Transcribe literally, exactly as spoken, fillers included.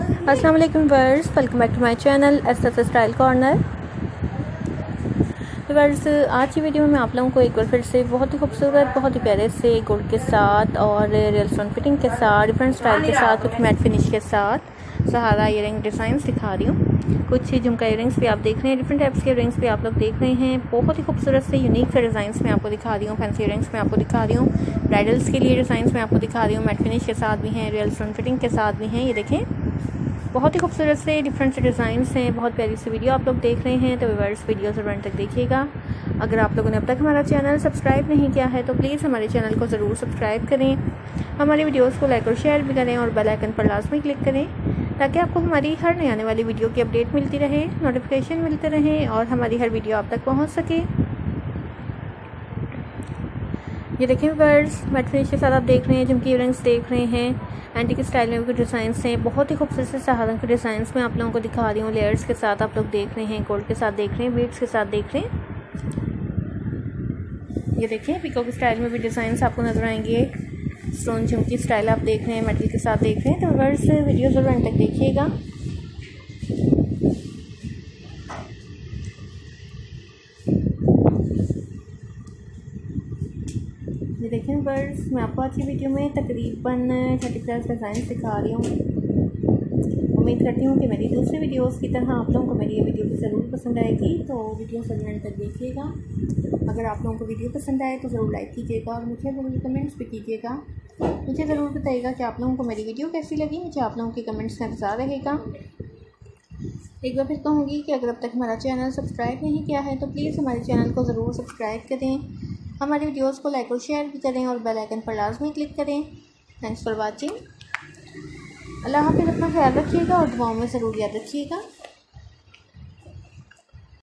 अस्सलाम वालेकुम viewers, welcome back to my channel S F style corner. Viewers, आज की वीडियो में मैं आप लोगों को एक बार फिर से बहुत ही खूबसूरत, बहुत ही प्यारे से गोल्ड के साथ और रियल स्टोन फिटिंग के साथ, डिफरेंट स्टाइल के साथ, कुछ मैट फिनिश के साथ सहारा ईयरिंग डिज़ाइन दिखा रही हूँ। कुछ झुमका ईयरिंग्स भी आप देख रहे हैं, डिफरेंट टाइप्स के ईयरिंग्स भी आप लोग देख रहे हैं। बहुत ही खूबसूरत से यूनिक से डिज़ाइंस में आपको दिखा रही हूँ, फैंसी ईयरिंग्स में आपको दिखा रही हूँ, ब्राइडल्स के लिए डिज़ाइंस में आपको दिखा रही हूँ। मैट फिनिश के साथ भी हैं, रियल स्टोन फिटिंग के साथ भी हैं। ये देखें, बहुत ही खूबसूरत से डिफरेंट से डिज़ाइंस हैं। बहुत प्यारी सी वीडियो आप लोग देख रहे हैं, तो व्यूअर्स वीडियो ज़रूर अंत तक देखिएगा। अगर आप लोगों ने अब तक हमारा चैनल सब्सक्राइब नहीं किया है तो प्लीज़ हमारे चैनल को ज़रूर सब्सक्राइब करें, हमारी वीडियोस को लाइक और शेयर भी करें और बेल आइकन पर लाजमी क्लिक करें ताकि आपको हमारी हर नई आने वाली वीडियो की अपडेट मिलती रहे, नोटिफिकेशन मिलते रहे और हमारी हर वीडियो आप तक पहुँच सके। ये देखें व्यूअर्स, मैट फिनिश के साथ आप देख रहे हैं, झुमकी ईयरिंग्स देख रहे हैं, एंटीक स्टाइल में भी कुछ डिज़ाइंस हैं। बहुत ही खूबसूरत से सहारा के डिज़ाइंस में आप लोगों को दिखा रही हूँ। लेयर्स के साथ आप लोग देख रहे हैं, गोल्ड के साथ देख रहे हैं, बीड्स के साथ देख रहे हैं। ये देखें, पीकॉक स्टाइल में भी डिज़ाइंस आपको नजर आएंगे। स्टोन झुमकी स्टाइल आप देख रहे हैं, मेटल के साथ देख रहे हैं। तो व्यूअर्स वीडियो ज़रूर अंत तक देखिएगा। ये देखें व्यूअर्स, मैं आपको आज की वीडियो में तकरीबन थर्टी प्लस डिज़ाइन दिखा रही हूँ। उम्मीद करती हूँ कि मेरी दूसरी वीडियोस की तरह आप लोगों को मेरी ये वीडियो भी ज़रूर पसंद आएगी, तो वीडियो ज़रूर अंत तक देखिएगा। अगर आप लोगों को वीडियो पसंद आए तो ज़रूर लाइक कीजिएगा और मुझे ज़रूर कमेंट्स भी कीजिएगा। मुझे ज़रूर बताइएगा कि आप लोगों को मेरी वीडियो कैसी लगी। मुझे आप लोगों के कमेंट्स का इंतज़ार रहेगा। एक बार फिर कहूँगी कि अगर अब तक हमारा चैनल सब्सक्राइब नहीं किया है तो प्लीज़ हमारे चैनल को ज़रूर सब्सक्राइब करें, हमारी वीडियोस को लाइक और शेयर भी करें और बेल आइकन पर लाजमी क्लिक करें। Thanks for watching. अल्लाह हाफ़िज़। अपना ख्याल रखिएगा और दुआओं में ज़रूर याद रखिएगा।